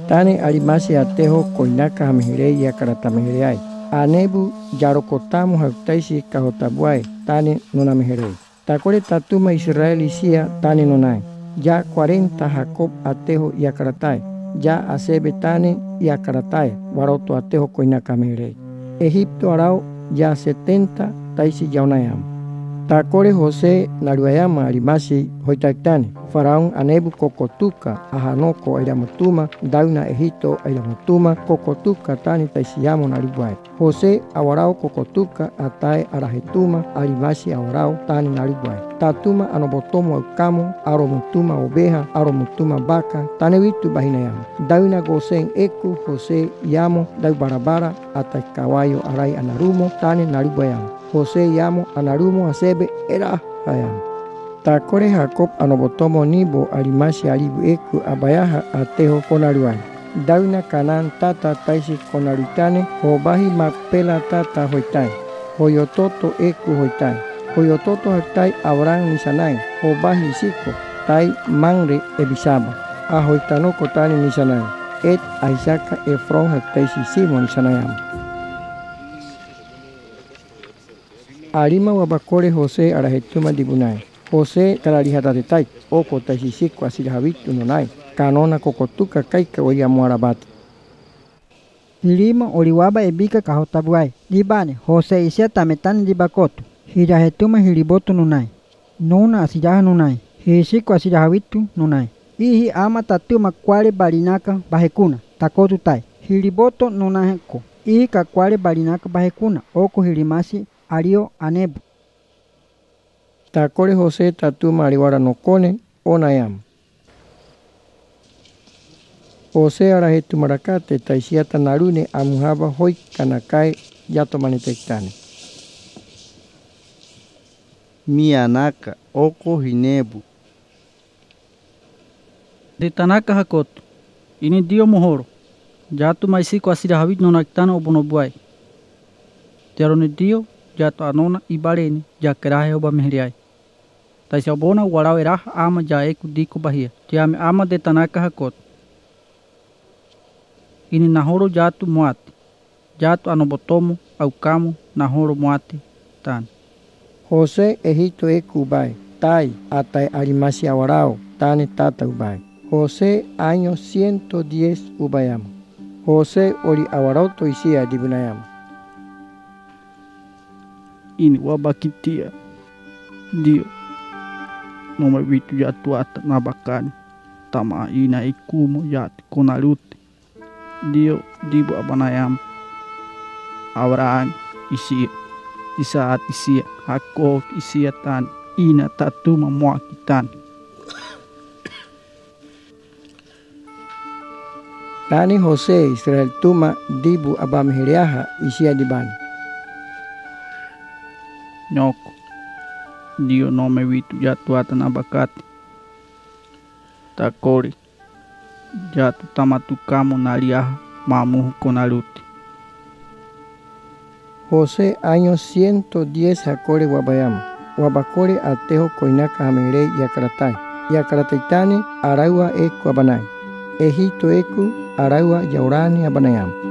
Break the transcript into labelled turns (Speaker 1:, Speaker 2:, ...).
Speaker 1: Tane arimasi atejo koinaka hamejirei yakaratamejireai. Anebu yarokotamu hautaisi kajotabuai tane nonamejerei. Takore tatuma Israel isia tane nonai. Ya 40 Jacob atejo yakaratai. Ya asebe tane yakaratai. Waroto atejo koinaka hamejirei. Egipto arao ya 70 taisi yaunayam. Takore José naruayama arimasi hoitaitane. Faraón anebu kokotuka ajanoko airamutuma dauna Egipto airamutuma kokotuka tani taisiyamo naribuai. José awarao kokotuka atae arajetuma arimasi awarao tani naribuai. Tatuma anobotomo aukamo aromutuma oveja aromutuma vaca tane vitu bahinayamo. Dauna gosen eku José yamo dau barabara atai caballo arai anarumo tani naribuayamo. José yamo anarumo asebe era hayamo. Takore Jacob anobotomo nibo arimasi aribu eku abayaha atejo konaruai. Dauna Canaan tata taisi konaruitane hobahi mapela tata hoitai. Hoyototo eku hoitai. Hoyototo hoitai Abraham nisanai. Hobahi siko tai mangre ebisaba. Ahoitanoko tani nisanai. Et Aisaka Efron hoitaisi simo nisanayama. Arima wabakore José arajetuma dibunai. José kararihatatetai oko taisisiko asirahabitu nonai. Kanona kokotuka kaika oyamuarabati.
Speaker 2: Lima oriwaba ebika kahotabuai. Libane José isia tametani libakotu. Hirahetuma hiribotu nonai. Nona asiraha nonai. Hisiko asirahabitu nonai. Ihi ama tatuma kware barinaka bahekuna. Takotu tai. Hiriboto nonaheko. Ihi kakware barinaka bahekuna. Oko hirimasi ario anebu.
Speaker 1: Takore José tatuma ariwara nokone onayam. José arahetu marakate taisiata narune amuhaba hoi kanakai yatomanitektane.
Speaker 3: Mianaka oko hinebu.
Speaker 4: De tanaka hakoto. Ini dio mohoro. Jatu maisiko asirahabit nonaktano obonobuai. Jarone dio jato anona ibareni jakerahe oba mehriai. Taisi obona warao eraha ama jaeku diko bahia. Tiame ama de tanaka hakoto. Ini nahoro jatu muati. Jatu anobotomo aukamo nahoro muati tan.
Speaker 1: José Egipto eku ubai. Tai atai arimasi awarao tane tata ubai. José año 110 ubayama. José ori awarao toisia dibunayama.
Speaker 4: Ini wabakitia. Dio. Nome vitu jatuata nabakani. Tama ina ikumo jati konarute. Dio dibu abanayam. Abraham isia. Isaat isia. Jacob isia tan. Ina tatuma muakitan.
Speaker 1: Tani José Israel tuma dibu abameheriaha isia dibani.
Speaker 4: Nyoko. Dio nome vitu jatuata nabakati. Takori. Jatu tamatukamo naliaha mamuhu konaruti.
Speaker 1: José año 110 Jacore wabayama. Wabakore atejo koinaka hamerei yakaratai. Yakarataitane araua eku abanai. Egipto eku araua yaurani abanayam.